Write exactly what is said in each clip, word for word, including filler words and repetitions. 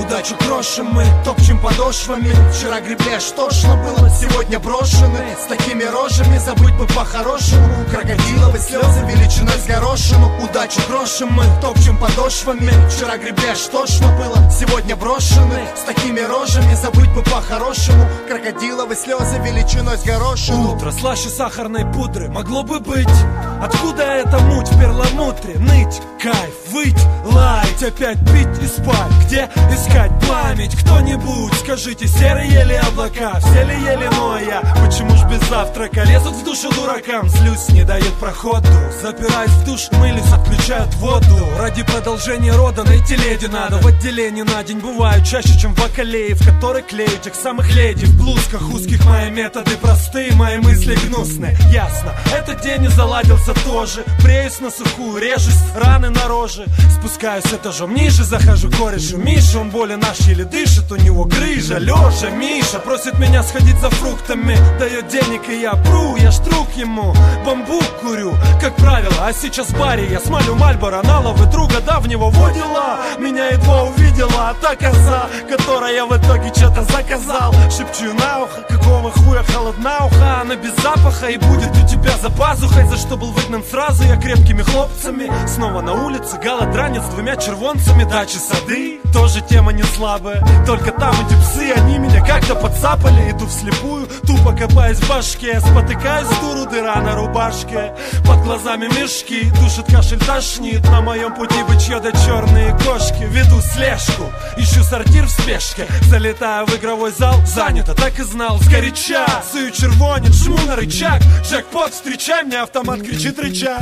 Удачу крошим мы, топчем подошвами. Вчера гребли, аж тошно было, сегодня брошены. С такими рожами забыть бы по-хорошему. Крокодиловые слезы величиной с горошину. Удачу крошим мы, топчем подошвами. Вчера гребли, аж тошно было, сегодня брошены. С такими рожами забыть бы по-хорошему. Крокодиловые слезы величиной с горошину. Утро слаще сахарной пудры могло бы быть. Откуда эта муть в перламутре? Ныть, кайф, выть, лаять, опять пить и спать. Где искать память? Кто-нибудь, скажите, серые ли облака? Все ли ели, но я почему ж без завтрака? Лезут в душу дуракам, злюсь, не дает проходу. Запираюсь в душ, мылись, отключают воду. Ради продолжения рода найти леди надо. В отделении на день бываю чаще, чем в бакалее, в которой клею тех самых леди. В блузках узких мои методы простые, мои мысли гнусные. Ясно, этот день не заладился тоже. Бреюсь на сухую, режусь, раны на роже. Спускаюсь этажом ниже, захожу к корешу Миша. Он более наш еле дышит, у него грыжа. Лёша, Миша просит меня сходить за фруктами. Дает денег и я пру, я штрук ему. Бамбук курю, как правило. А сейчас в баре я смалю Мальборо на лавы друга давнего водила. Меня едва увидела та коза, которая я в итоге что-то заказал. Шепчу на ухо, какого хуя холодна уха. Она без запаха и будет у тебя за пазухой. За что был выгнан сразу я крепкими хлопцами. Снова на улице голодранец с двумя червонцами. Дачи, сады, тоже тема не слабая. Только там эти псы, они меня как-то подцапали. Иду вслепую, тупо копаюсь в башке. Спотыкаюсь в дуру, дыра на рубашке. Под глазами мешки, душит кашель, тошнит. На моем пути бычье да черные кошки. Веду слежку, ищу сортир в спешке. Залетаю в игровой зал, занято, так и знал. Сгоряча, сую червонец, жму на рычаг. Джекпот, встречай, мне автомат кричит рыча.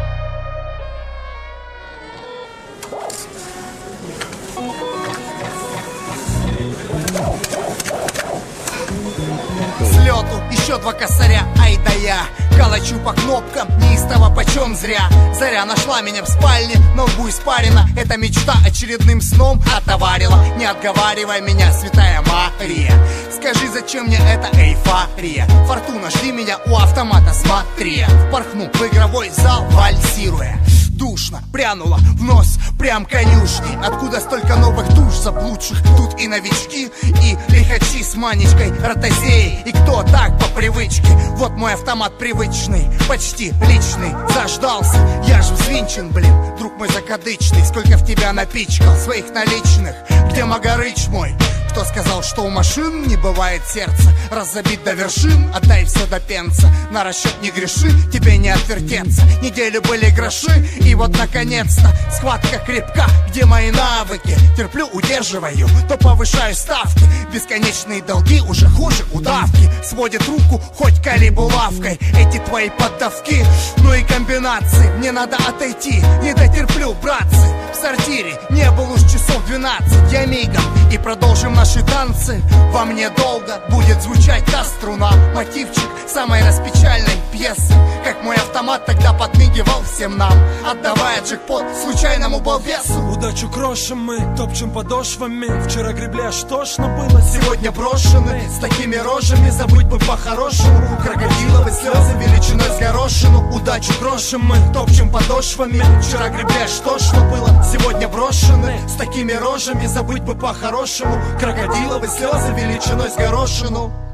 Слету, еще два косаря, ай да я. Калачу по кнопкам, неистово почем зря. Заря нашла меня в спальне, на лбу испарина. Эта мечта очередным сном отоварила. Не отговаривай меня, святая Мария. Скажи, зачем мне эта эйфория? Фортуна, жди меня у автомата, смотри. Порхну в игровой зал, вальсируя. Душно, прянуло в нос, прям конюшни. Откуда столько новых душ заблудших? Тут и новички, и лихачи с манечкой, ротозеи. И кто так по привычке? Вот мой автомат привычный, почти личный. Заждался, я же взвинчен, блин. Друг мой закадычный, сколько в тебя напичкал своих наличных. Где Магарыч мой? Кто сказал, что у машин не бывает сердца? Раз забит до вершин, отдай все до пенса. На расчет не греши, тебе не отвертеться. Неделю были гроши, и вот наконец-то схватка крепка. Где мои навыки? Терплю, удерживаю, то повышаю ставки. Бесконечные долги уже хуже удавки. Сводит руку хоть калибулавкой. Эти твои поддавки, ну и комбинации. Мне надо отойти, не дотерплю, братцы. В сортире не было уж часов двенадцать. Я мигом и продолжим наши танцы. Во мне долго будет звучать та струна. Мотивчик самой распечальной пьесы. Как мой автомат тогда подмигивал всем нам, отдавая джекпот случайному балбесу. Удачу крошим мы, топчем подошвами. Вчера гребли, аж тошно было, сегодня брошены. С такими рожами забыть бы по-хорошему. Крокодиловые слезы величиной с горошину. Удачу крошим мы, топчем подошвами. Вчера гребли, аж тошно было, сегодня брошены. С такими рожами забыть бы по-хорошему. Крокодиловые слезы величиной с горошину.